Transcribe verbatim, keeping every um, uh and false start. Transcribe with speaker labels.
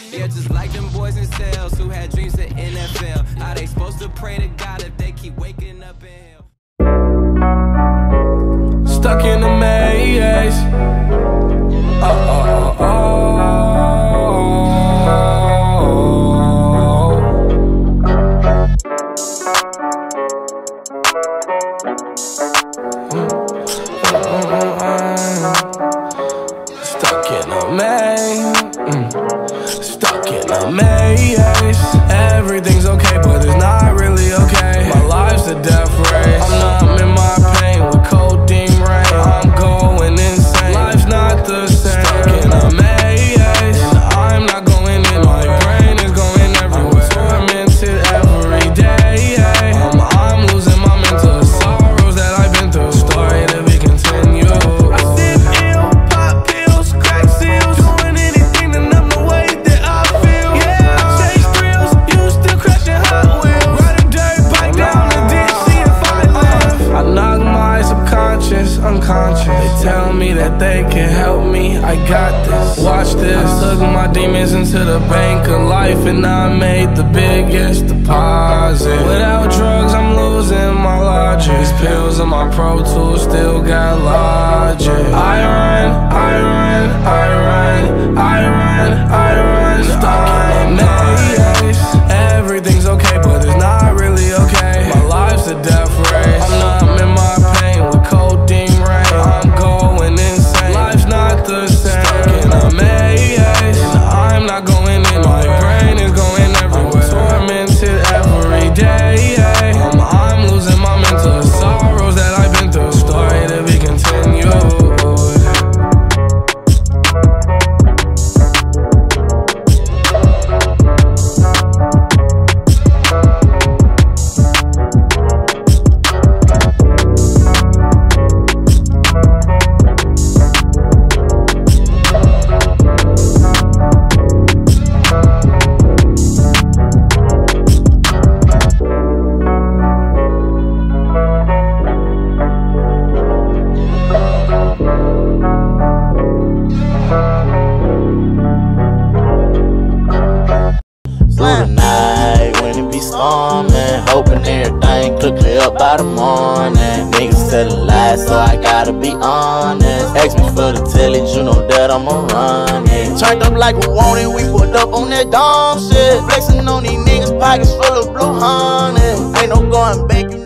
Speaker 1: Yeah, just like them boys in cells who had dreams of N F L. Are they supposed to pray to God if they keep waking up in hell?
Speaker 2: Stuck in the maze. Oh, oh, oh, Stuck in a maze. Stuck in a maze. Everything's okay, but it's not really okay. My life's a death race. I'm numb in my pain with codeine rain. I'm going insane. Life's not the same. Stuck in a maze, and I'm not going in. My brain is going everywhere. Tormented every day. I'm, I'm losing my mental sorrows that I've been through. Story to be continued. I sip ill, pop pills, crack seals, doing anything to numb the way that I feel. Yeah, I chase thrills, you still crashing Hot Wheels. Ride a dirt bike down the ditch, see if I live. I knock my subconscious unconscious. They tell me that they can help me. I got this. Watch this. I took my demons into the bank of life, and I made the biggest deposit. Without drugs, I'm losing my logic. These pills on my Pro Tools still got logic. I run, I run, I run, I run, I run. Stuck in a maze. Everything's okay, but it's not really okay. My life's a death race. I'm numb in my pain with codeine rain. I'm going insane. Life's not the same. Stuck in a maze, and I'm not going in. My brain is going everywhere. Tormented every day. I'm, I'm losing my mental sorrows that I've been through. Story to be continued.
Speaker 3: Tonight when it be storming, hoping everything could clear up by the morning. Niggas telling lies, so I gotta be honest. Ask me for the tellings, you know that I'ma run it. Turned up like we wanted, we put up on that dumb shit. Flexing on these niggas, pockets full of blue honey. Ain't no going back, you